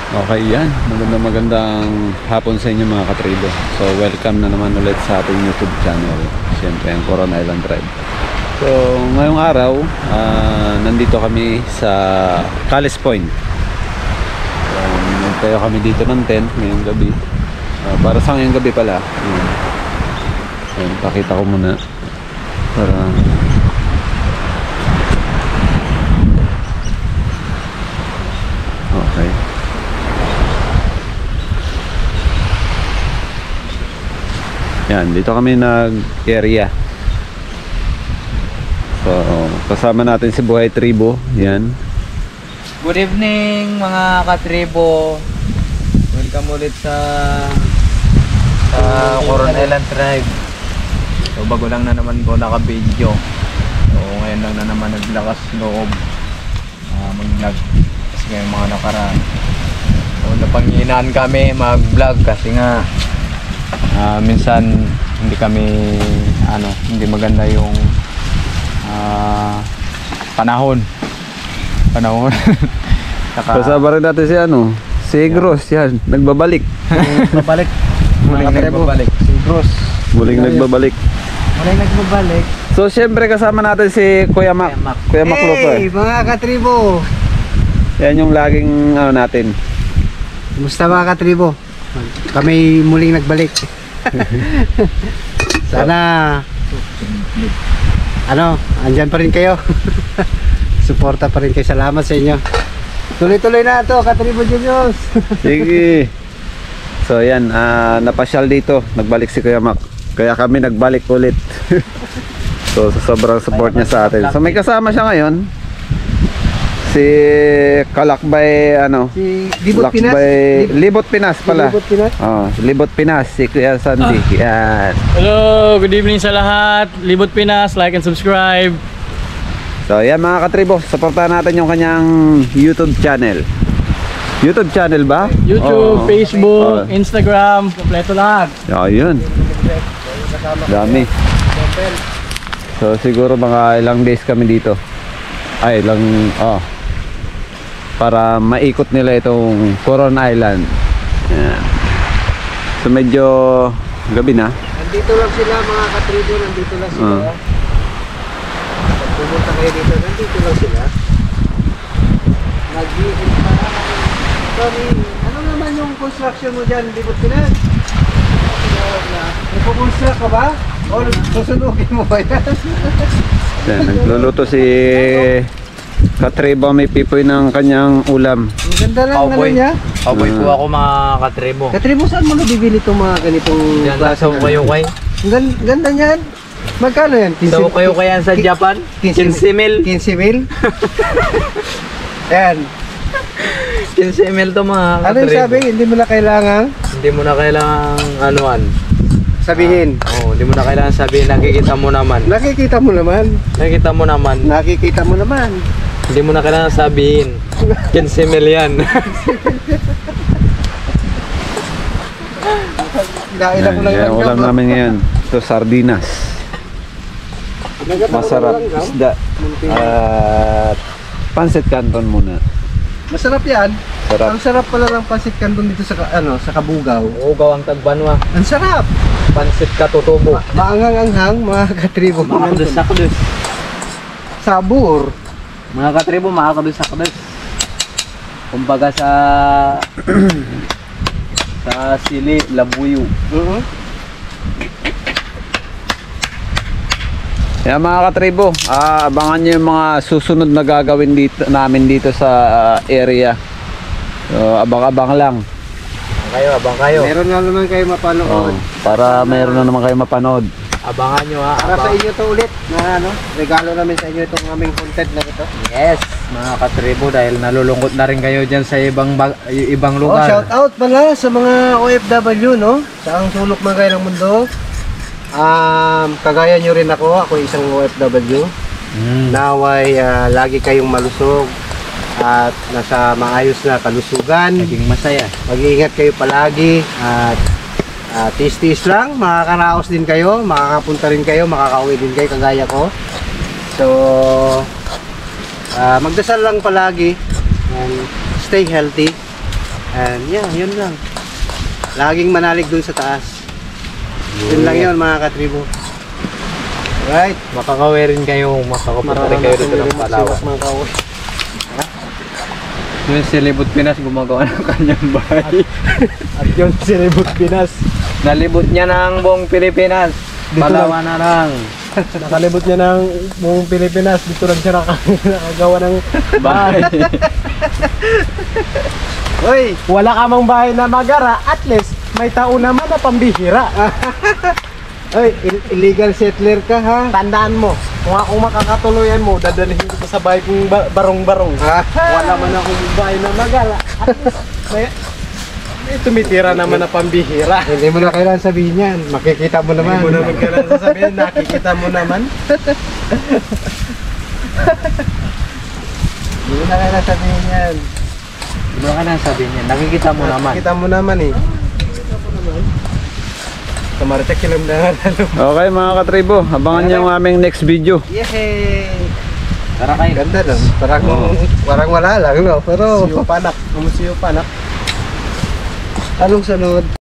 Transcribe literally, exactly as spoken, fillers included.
Okay yan, magandang magandang hapon sa inyo mga katribo. So welcome na naman ulit sa ating YouTube channel, siyempre ang Coron Island Drive. So ngayong araw, uh, nandito kami sa Calles Point. um, Nagtayo kami dito ng tent ngayong gabi, uh, para sa ngayong gabi pala. Ayan. Ayan, pakita ko muna para okay. Yan, dito kami nag-area. So, kasama natin si Buhay Tribo. Yan. Good evening mga katribo. Welcome ulit sa sa Coron Island Drive. So bago lang na naman po naka-video. So ngayon lang na naman naglakas loob uh, mag-vlog. Kasi ngayon mga nakaraan, so napanghinaan kami mag-vlog kasi nga uh, minsan hindi kami ano, hindi maganda yung uh, panahon panahon. Saka, kasama rin natin si ano, si Gross. Yan, nagbabalik. Nagbabalik. Muling nagbabalik. Si Gross. Muling nagbabalik. Muling nagbabalik. So syempre kasama natin si Kuya Mac. Kuya Mac. Kuya Mac Lupa. Hey mga katribo, Yan yung laging ano natin. kumusta mga katribo? Kami muling nagbalik. Sana ano, andyan pa rin kayo. Suporta pa rin kayo. Salamat sa inyo. Tuloy-tuloy na ito, katribo Juniors. Sige. So yan, uh, napasyal dito. Nagbalik si Kuya Mac. Kaya kami nagbalik ulit. So sa sobrang support niya sa atin. So may kasama siya ngayon. Si Kalakbay ano? Si Libot Pinas. Kalakbay- Libot Pinas pala. Libot Pinas. Oh, Libot Pinas, si Kuya Sandy. Yan. Hello, good evening sa lahat. Libot Pinas, like and subscribe. So yan mga katribo, supportahan natin yung kanyang YouTube channel. YouTube channel ba? YouTube, Oo. Facebook, Oo. Instagram, kompleto lahat. Ayun. Dami. So siguro mga ilang days kami dito. Ay, ilang oh. Para maikot nila itong Coron Island. Yan. So medyo gabi na. Nandito lang sila mga katribo, nandito lang sila. Uh. Pag pumunta kayo dito, nandito lang sila. Nag-iin pa lang. Sorry, ano naman yung construction mo dyan, Libot Pinas? Nagpo-construct ka ba? O susunugin mo ba yan? Yan, nagluluto si Katribo, may pipoy ng kanyang ulam. Ang ganda lang ano Cowboy. niya. Cowboy po ako mga katribo. Katribo, saan mo nabibili itong mga ganitong Diyan lang sa Ukay-Ukay. Ang gan- ganda niyan. Magkano yan? Sa Ukay-Ukay yan sa Japan. quince mil. quince mil? Yan. quince mil to mga Ano yung katribo. sabi? Hindi mo na kailangan Hindi mo na kailangan anuan. sabihin. Oo, hindi mo na kailangan sabihin. Nakikita mo naman. Nakikita mo naman. Nakikita mo naman. Nakikita mo naman. Hindi mo na kailangan sabihin. quince mil yan. Dahil ako lang Yan, lang ulam namin ngayon. Ito sardinas. Masarap isda. At pancit canton muna. Masarap yan. Sarap. Ang sarap pala ng pansit canton dito sa ka- ano sa Kabugaw. Ugaw ang tagbanwa. Ang sarap. Pansit katutubo. Ma- maangang-anghang mga katribo. Makakadus-sakadus. Sabor. Mga katribo, makakadus-sakadus. Kumbaga sa sa sili, labuyo. Oo. Yan mga katribo, ah, abangan nyo yung mga susunod na gagawin dito, namin dito sa ah, area. So abang-abang lang. Abang kayo, abang kayo. Meron na naman kayo Oh, mapanood. para mayroon na naman kayo mapanood. Abangan nyo ha. Para sa Abang. inyo to ulit na ano, regalo namin sa inyo itong aming content na ito. Yes, mga katribo, dahil nalulungkot na rin kayo dyan sa ibang bag, i- ibang Oh, lugar. shout out pala sa mga O F W, no? Sa ang sulok man kayo ng mundo. Um, kagaya nyo rin ako, ako isang O F W. Mm. Naway ah, lagi kayong malusog at nasa maayos na kalusugan. Naging masaya. Mag-iingat kayo palagi at uh, tis-tis lang, makakaraos din kayo, makakapunta rin kayo, makakauwi din kayo kagaya ko. So uh, magdasal lang palagi and stay healthy And yeah, yun lang. Laging manalig dun sa taas. Yun lang yun mga katribo. Right. Makakawi rin kayo, makakapunta rin kayo dito ng Palawan. Mga kawas. Yung si Libot Pinas gumagawa ng kanyang bahay. At yun si Libot Pinas. Nalibot niya ng buong Pilipinas. Dito Palawan na lang. Nakalibot niya ng buong Pilipinas. Dito lang siya naka- nakagawa ng Bahay. Hoy! Wala ka mang bahay na magara, at least may tao naman na pambihira. Hoy, ill- illegal settler ka ha? Tandaan mo, kung ako makakatuluyan mo, dadalhin ko sa bahay kong ba- barong-barong. Ah. Wala man akong bahay na magara, at least may, may tumitira naman na pambihira. Hindi mo na kailangan sabihin yan. Makikita mo naman. Hindi mo naman kailangan sasabihin, nakikita mo naman. Hindi mo na kailangan sabihin yan. Ano ka na sabihin niya? Nakikita mo naman. Nakikita mo naman eh. Kamaritek kilam na nga. Okay mga katribo, abangan niyo ang aming next video. Yay! Tara kayo. Ganda lang. Parang, Oo. parang wala lang, no? Pero, Siyo panak. Kumusiyo panak. anong sunod?